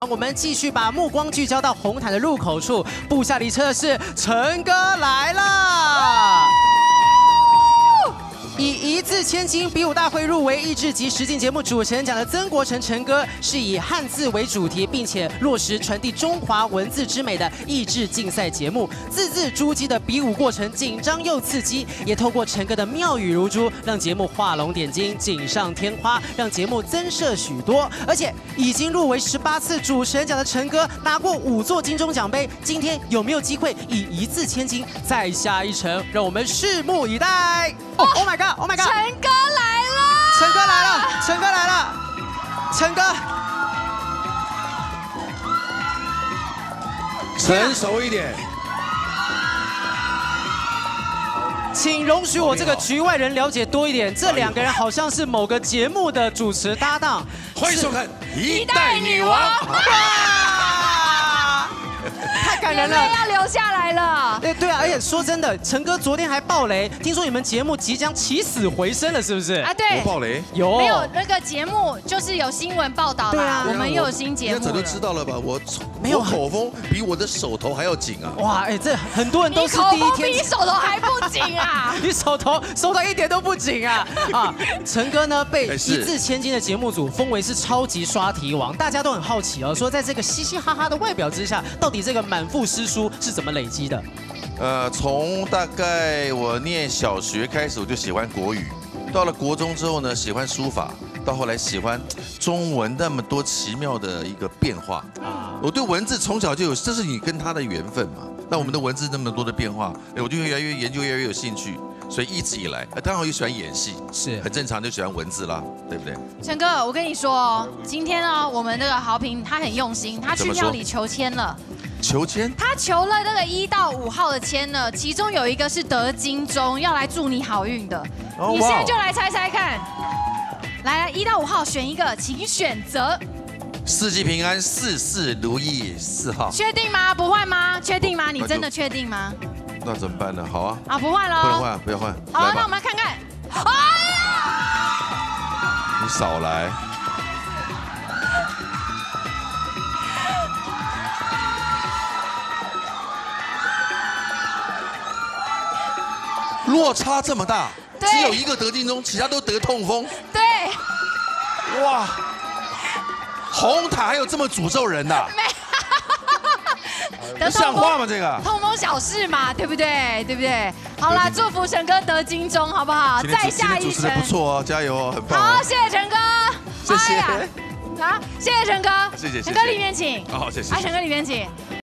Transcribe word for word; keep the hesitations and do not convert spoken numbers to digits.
我们继续把目光聚焦到红毯的入口处，步下离车的是陈哥来了。以一字千金比武大会入围益智及实境节目主持人奖的曾国成陈哥，是以汉字为主题，并且落实传递中华文字之美的益智竞赛节目。字字珠玑的比武过程紧张又刺激，也透过陈哥的妙语如珠，让节目画龙点睛，锦上添花，让节目增色许多。而且已经入围十八次主持人奖的陈哥，拿过五座金钟奖杯，今天有没有机会以一字千金再下一城？让我们拭目以待。Oh, oh my god! Oh my god! 陈哥来了！ 陈哥来了！陈哥来了！陈哥， 成熟一点。 请容许我这个局外人了解多一点，这两个人好像是某个节目的主持搭档。 欢迎收看《一代女王》。 太感人了， 要留下来了。 对对啊，而且说真的，陈哥昨天还爆雷，听说你们节目即将起死回生了，是不是？ 啊，对。 我爆雷？ 有。 没有那个节目，就是有新闻报道啦。我们又有新节目了。 早就知道了吧？我没有口风比我的手头还要紧啊！ 哇，哎，这很多人都是第一天。 比你手头还不紧啊！ 你手头手头一点都不紧啊！啊，陈哥呢被一字千金的节目组封为是超级刷题王，大家都很好奇哦，说在这个嘻嘻哈哈的外表之下，到底这个满腹诗书是怎么累积的？ 呃，从大概我念小学开始，我就喜欢国语，到了国中之后呢，喜欢书法，到后来喜欢中文那么多奇妙的一个变化啊！我对文字从小就有，这是你跟他的缘分嘛。那我们的文字那么多的变化，哎，我就越来越研究，越来越有兴趣。所以一直以来，当然我也喜欢演戏， 是很正常，就喜欢文字啦，对不对？ 陈哥，我跟你说哦，今天呢，我们那个豪平他很用心，他去庙里求签了。 求签？ 他求了那个一到五号的签呢，其中有一个是得金钟，要来祝你好运的。Oh, 你现在就来猜猜看，来一到五号选一个，请选择。 四季平安，事事如意，四号。 确定吗？不换吗？确定吗？你真的确定吗？ 那怎么办呢？好啊。 啊，不换了。 不能换，不要换。 好啊，那我们来看看。哎呀！ 你少来。落差这么大，只有一个得金钟，其他都得痛风。 对。 哇，红毯还有这么诅咒人的？ 没。 像话吗？这个痛风小事嘛，对不对？对不对？好啦，祝福陈哥得金钟，好不好？再下一城。 主持的不错哦，加油哦，很棒。 好，谢谢陈哥， 谢谢。 好，谢谢陈哥。 谢谢。 陈哥里面请。 好，谢谢。 啊，陈哥里面请。